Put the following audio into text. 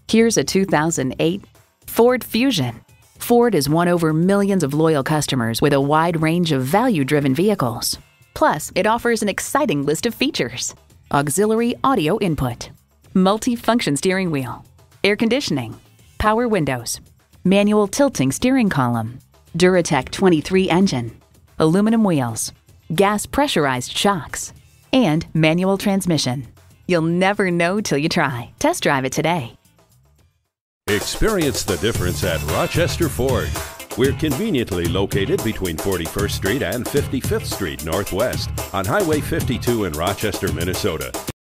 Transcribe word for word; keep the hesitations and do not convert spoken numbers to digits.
Here's a two thousand eight Ford Fusion. Ford has won over millions of loyal customers with a wide range of value-driven vehicles. Plus, it offers an exciting list of features: auxiliary audio input, multi-function steering wheel, air conditioning, power windows, manual tilting steering column, Duratec twenty-three engine, aluminum wheels, gas pressurized shocks, and manual transmission. You'll never know till you try. Test drive it today. Experience the difference at Rochester Ford. We're conveniently located between forty-first Street and fifty-fifth Street Northwest on Highway fifty-two in Rochester, Minnesota.